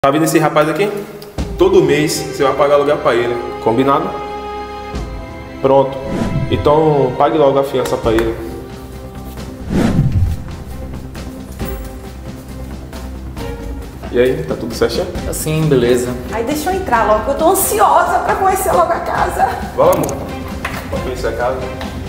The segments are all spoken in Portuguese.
Tá vendo esse rapaz aqui? Todo mês você vai pagar aluguel pra ele. Combinado? Pronto. Então pague logo a fiança pra ele. E aí, tá tudo certinho? Assim, beleza. Aí deixa eu entrar logo, eu tô ansiosa pra conhecer logo a casa. Vamos. Vamos conhecer a casa.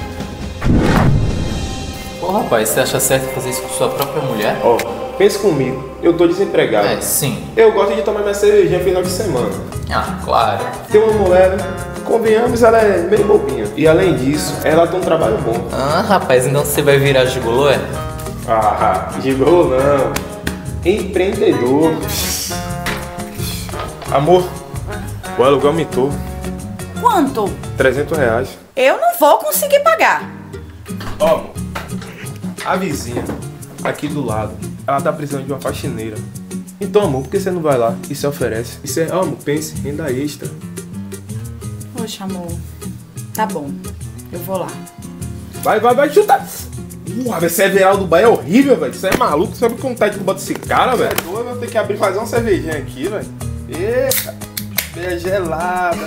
Pô, rapaz, você acha certo fazer isso com sua própria mulher? Ó, pense comigo. Eu tô desempregado. É, sim. Eu gosto de tomar minha cervejinha no final de semana. Ah, claro. Tem uma mulher, convenhamos, ela é meio bobinha. E além disso, ela tem um trabalho bom. Ah, rapaz, então você vai virar gigolô, é? Ah, gigolô não. Empreendedor. Amor, o aluguel aumentou. Quanto? R$300. Eu não vou conseguir pagar. Ó, amor, a vizinha aqui do lado, ela tá precisando de uma faxineira. Então, amor, por que você não vai lá e se oferece? Isso é, amor, pense, renda extra. Poxa, amor. Tá bom, eu vou lá. Vai, chuta! Esse Everaldo Bahia é horrível, velho. Você é maluco? Sabe como tá de culpa desse cara, velho? É doido, eu tenho que abrir e fazer uma cervejinha aqui, velho. Eita, meia gelada.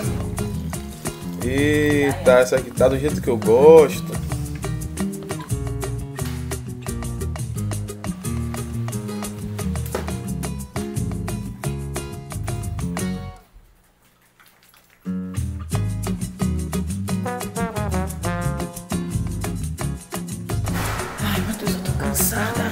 Eita, essa aqui tá do jeito que eu gosto. Ai, meu Deus, eu tô cansada.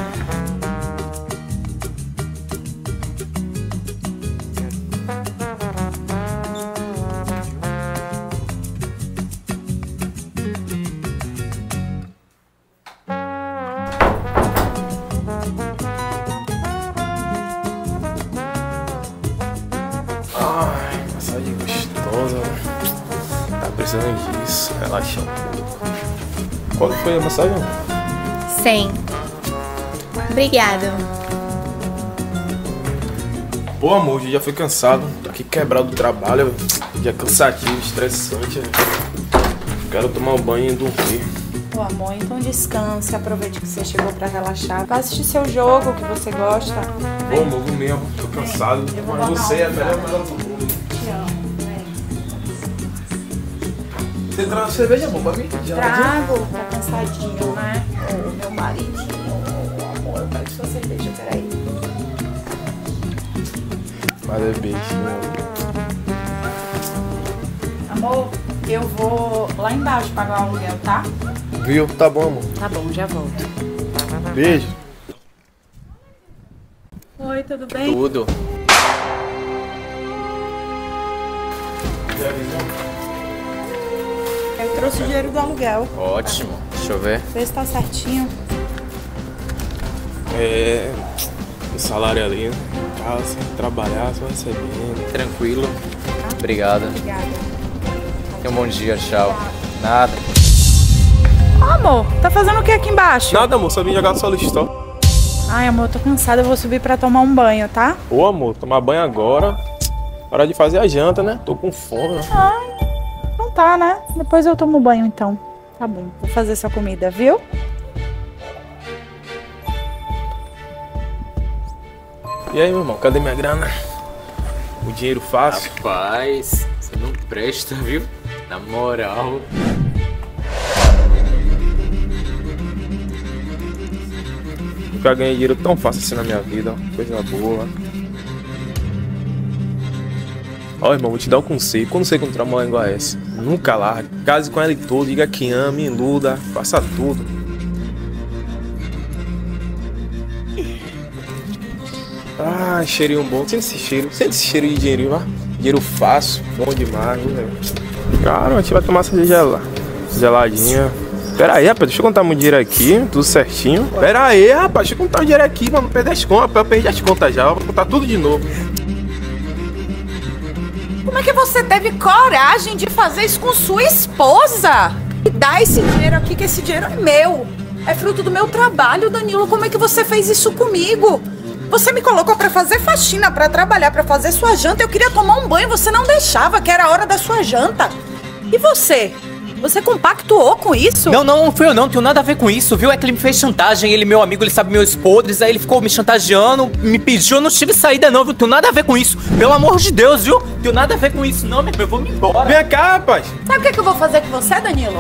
Ai, massagem gostosa. Tá precisando disso. Relaxa um pouco. Qual foi a massagem? 100. Obrigada. Pô, amor, hoje já fui cansado. Tô aqui quebrado do trabalho. Dia cansativo, estressante. Quero tomar um banho e dormir. Ô, amor, então descanse, aproveite que você chegou pra relaxar. Vai assistir seu jogo que você gosta. Pô, amor, vou mesmo. Tô cansado. Eu vou Mas botar você é a um melhor prato. do mundo. Te amo, Você traz uma cerveja, amor, pra mim? Trago, tá cansadinho, né? Ô, meu maridinho, ô, amor, eu quero sua cerveja, peraí. Valeu, beijinho. Amor, eu vou lá embaixo pagar o aluguel, tá? Viu? Tá bom, amor. Tá bom, já volto. Beijo. Oi, tudo bem? Tudo. Eu trouxe o dinheiro do aluguel. Ótimo. Deixa eu ver. Vê se tá certinho. É. O salário ali, né? Casa, sem trabalhar, só recebendo. Tranquilo. Obrigado. Obrigada. Tenha um bom dia, tchau. Nada. Amor, tá fazendo o que aqui embaixo? Nada, amor, só vim jogar no Solistó. Ai, amor, eu tô cansada, eu vou subir pra tomar um banho, tá? Ô, amor, tomar banho agora. Hora de fazer a janta, né? Tô com fome. Ai, não tá, né? Depois eu tomo banho, então. Tá bom, vou fazer sua comida, viu? E aí, meu irmão, cadê minha grana? O dinheiro fácil? Rapaz, você não presta, viu? Na moral. Nunca ganhei dinheiro tão fácil assim na minha vida, ó. Coisa boa. Ó, irmão, vou te dar um conselho. Quando você encontrar uma mulher igual a essa, nunca largue. Case com ela e todo, diga que ama, iluda, faça tudo. Ah, cheirinho bom. Sente esse cheiro. Sente esse cheiro de dinheirinho, ó. Dinheiro fácil, bom demais, né, velho? Cara, a gente vai tomar essa geladinha. Pera aí, rapaz, deixa eu contar meu dinheiro aqui, tudo certinho. Pera aí, rapaz, deixa eu contar o dinheiro aqui, pra não perder as contas. Eu perdi as contas já, vou contar tudo de novo. Como é que você teve coragem de fazer isso com sua esposa? Me dá esse dinheiro aqui, que esse dinheiro é meu. É fruto do meu trabalho, Danilo. Como é que você fez isso comigo? Você me colocou pra fazer faxina, pra trabalhar, pra fazer sua janta. Eu queria tomar um banho, você não deixava, que era a hora da sua janta. E você? Você compactuou com isso? Não, não fui eu não tenho nada a ver com isso, viu? É que ele me fez chantagem, ele, meu amigo, ele sabe meus podres, aí ele ficou me chantageando, me pediu, eu não tive saída não, viu? Tenho nada a ver com isso, pelo amor de Deus, viu? Tenho nada a ver com isso não, meu irmão, eu vou me embora. Vem cá, rapaz. Sabe o que, é que eu vou fazer com você, Danilo?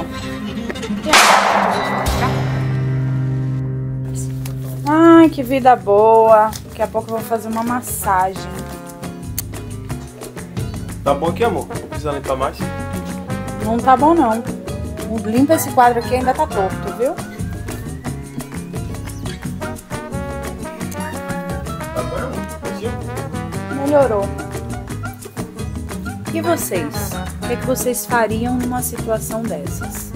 Ai, que vida boa. Daqui a pouco eu vou fazer uma massagem. Tá bom aqui, amor? Não precisa limpar mais? Não tá bom, não. Limpa esse quadro aqui, ainda tá torto, viu? Tá bom, amor? Melhorou. E vocês? O que é que vocês fariam numa situação dessas?